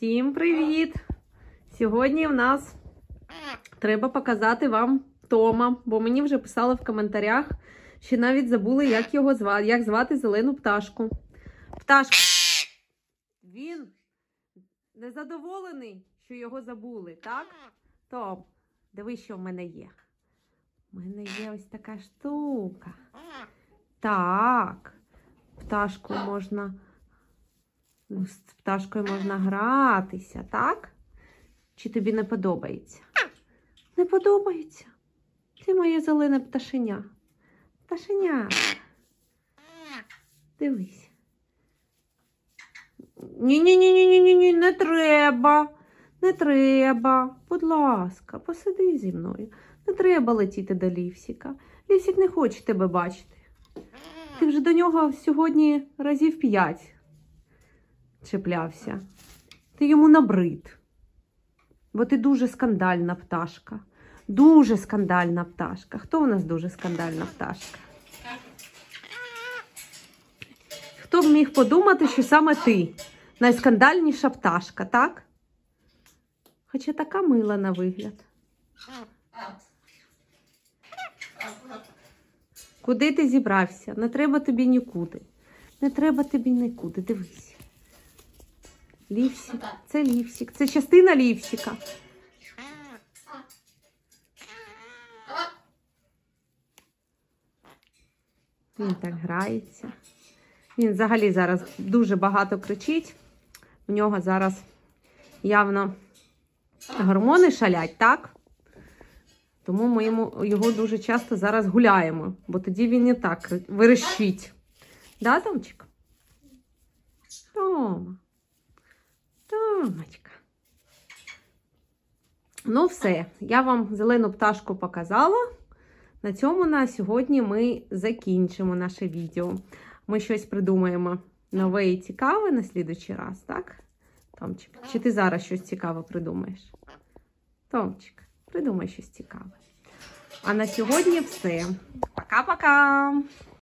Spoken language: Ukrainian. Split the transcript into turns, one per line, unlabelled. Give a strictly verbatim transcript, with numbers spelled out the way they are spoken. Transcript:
Всім привіт! Сьогодні в нас треба показати вам Тома, бо мені вже писали в коментарях, що навіть забули, як його звати, як звати зелену пташку. Пташка. Він незадоволений, що його забули, так? Том, дивись, що в мене є. У мене є ось така штука. Так, пташку можна... З пташкою можна гратися, так? Чи тобі не подобається? Не подобається? Ти моє зелене пташеня. Пташеня. Дивись. Ні-ні-ні-ні-ні-ні, не треба. Не треба. Будь ласка, посиди зі мною. Не треба летіти до Лівсіка. Лівсік не хоче тебе бачити. Ти вже до нього сьогодні разів п'ять чіплявся. Ти йому набрид. Бо ти дуже скандальна пташка. Дуже скандальна пташка. Хто у нас дуже скандальна пташка? Хто б міг подумати, що саме ти найскандальніша пташка, так? Хоча така мила на вигляд. Куди ти зібрався? Не треба тобі нікуди. Не треба тобі нікуди. Дивись. Лівсік. Це Лівсік. Це частина Лівсіка. Він так грається. Він взагалі зараз дуже багато кричить. У нього зараз явно гормони шалять, так? Тому ми йому, його дуже часто зараз гуляємо. Бо тоді він не так верещить. Да, Томчик? Тома. Томочка. Ну все, я вам зелену пташку показала. На цьому на сьогодні ми закінчимо наше відео. Ми щось придумаємо нове і цікаве на слідуючий раз, так? Томчик, чи ти зараз щось цікаве придумаєш? Томчик, придумай щось цікаве. А на сьогодні все. Пока-пока!